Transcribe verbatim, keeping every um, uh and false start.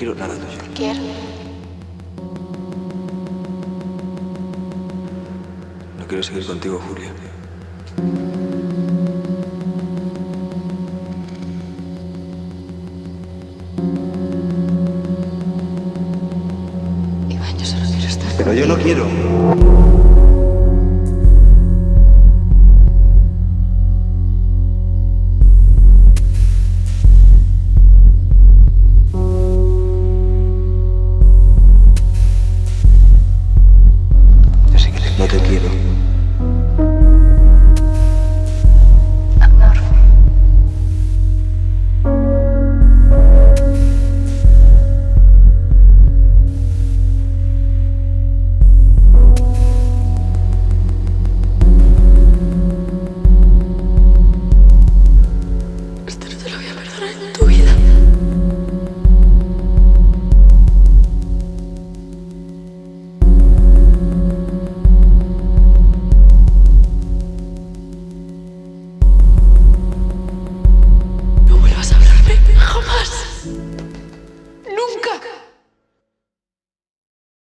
quiero nada tuyo. Quiero. No quiero seguir contigo, Julia. Iván, yo solo quiero estar Pero yo no contigo. quiero.